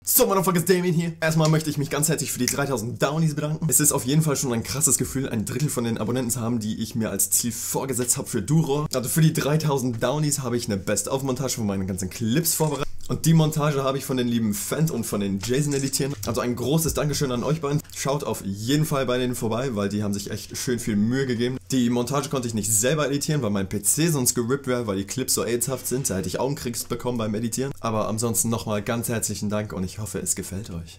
So, Motherfuckers, Damien hier. Erstmal möchte ich mich ganz herzlich für die 3000 Downies bedanken. Es ist auf jeden Fall schon ein krasses Gefühl, ein Drittel von den Abonnenten zu haben, die ich mir als Ziel vorgesetzt habe für Duror. Also für die 3000 Downies habe ich eine Best-of-Montage von meinen ganzen Clips vorbereitet. Und die Montage habe ich von den lieben Fans und von den Jason editieren. Also ein großes Dankeschön an euch beiden. Schaut auf jeden Fall bei denen vorbei, weil die haben sich echt schön viel Mühe gegeben. Die Montage konnte ich nicht selber editieren, weil mein PC sonst gerippt wäre, weil die Clips so aidshaft sind. Da hätte ich Augenkrebs bekommen beim Editieren. Aber ansonsten nochmal ganz herzlichen Dank und ich hoffe, es gefällt euch.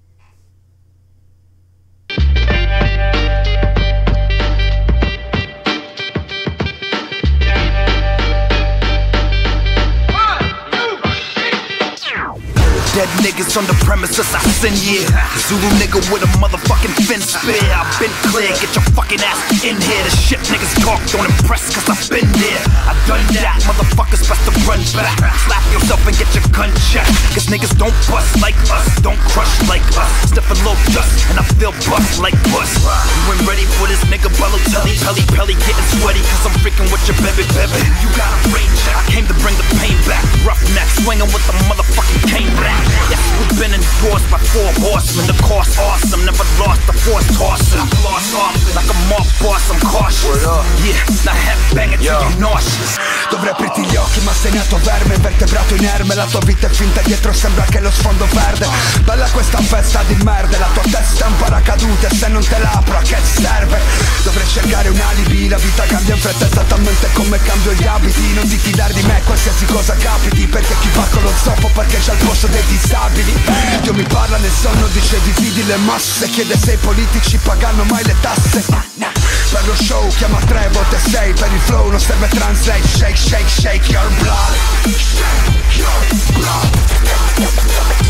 Dead niggas on the premises I send, yeah. Zulu nigga with a motherfucking fin spear. I've been clear, get your fucking ass in here. The shit niggas talk don't impress, cause I've been there. I've done that, motherfuckers best to run back. Slap yourself and get your gun checked. Cause niggas don't bust like us, don't crush like us. Sniff a little dust, and I feel bust like bust. You ain't ready for this nigga Balotelli, Pelly getting sweaty, cause I'm freaking with your baby. You got a ranger, I came to bring the pain back. Roughneck, swinging with the motherfucking cane back. Yes, we've been endorsed by 4 horsemen. The course awesome, never lost the force tossing. I'm lost often, like a mob boss, I'm cautious. Yeah, now headbanging till you nauseous. Dovrei aprirti gli occhi ma sei nato verme, vertebrato inerme. La tua vita è finta, dietro sembra che lo sfondo verde. Bella questa festa di merda, la tua testa è un paracadute. Se non te l'apro a che serve? Dovrei cercare un alibi, la vita cambia in fretta esattamente come cambio gli abiti. Non ti fidare di me qualsiasi cosa capiti, perché chi va con lo zoppo perché c'è il posto dei disabili. Dio mi parla nel sonno, dice dividi le masse, chiede se i politici pagano mai le tasse. Per lo show chiama 3 volte 6, per il flow non serve translate. Shake, shake, shake your blood. Shake your blood. Shake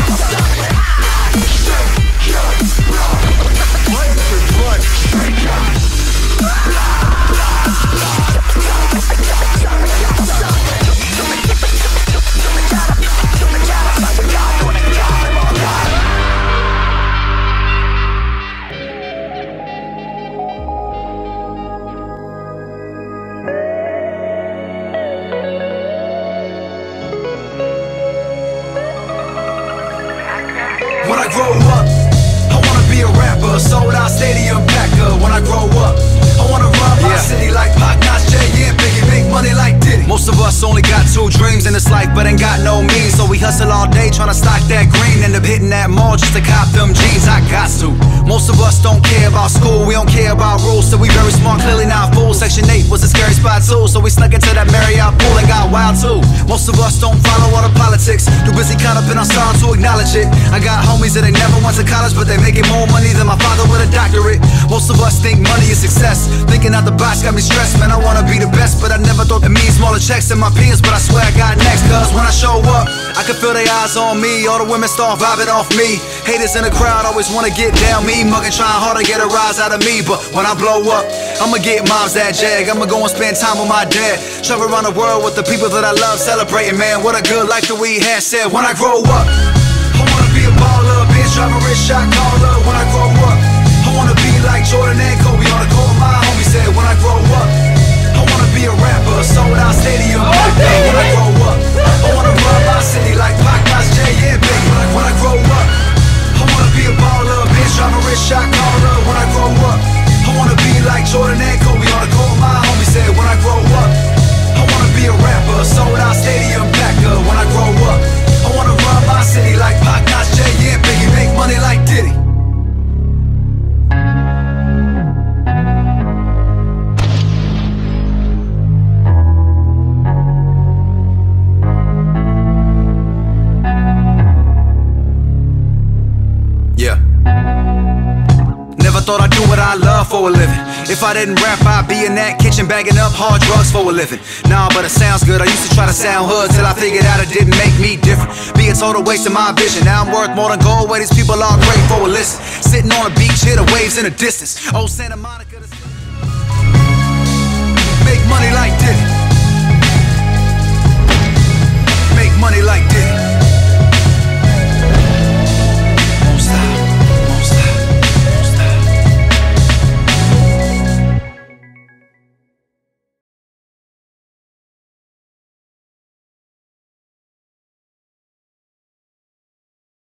your blood. Blood, shake your When I grow up, I wanna be a rapper, sold out stadium packer. When I grow up, I wanna run my city like Pac, Nas, Jay, and Biggie, make money like Diddy. Most of us only got 2 dreams in this life, but ain't got no means. So we hustle all day tryna stock that green, end up hitting that mall just to cop them jeans. I got to. Most of us don't care about school, we don't care about rules, so we very smart, clearly not fools. Section 8 was a scary spot too, so we snuck into that Marriott pool and got wild too. Most of us don't follow all the politics, too busy caught up in our style to acknowledge it. I got homies that ain't never went to college, but they making more money than my father with a doctorate. Most of us think money is success, thinking out the box got me stressed. Man, I wanna be the best, but I never thought it means smaller checks than my peers. But I swear I got next, cause when I show up, I can feel their eyes on me. All the women start vibing off me. Haters in the crowd always wanna get down me, mugging, trying hard to get a rise out of me. But when I blow up, I'ma get moms that jag. I'ma go and spend time with my dad, travel around the world with the people that I love, celebrating, man, what a good life that we had. Said when I grow up, I wanna be a baller, bitch, drive a rich shot caller. When I grow up, I wanna be like Jordan and Kobe on the court. My homie said when I grow up, I wanna be a rapper, sold out stadium. When I grow up, I wanna run my city like Pac, Nas, Jay, and Biggie. When I grow up, I wanna be a baller, bitch, drive a rich shot caller. When I grow up, I wanna be like Jordan and Kobe on the court. My homie said when I grow up, I wanna be a rapper, sold out stadium packer. When I grow up, I wanna run my city like Pac, Nas, Jay, and Biggie, make money like Diddy. never thought I'd do what I love for a living. If I didn't rap, I'd be in that kitchen bagging up hard drugs for a living. Nah, but it sounds good. I used to try to sound hood till I figured out it didn't make me different. Be a total waste of my vision. Now I'm worth more than gold. Where these people all great for a listen. Sitting on a beach, hear the waves in the distance. Oh, Santa Monica. Make money like Diddy. Make money like Diddy.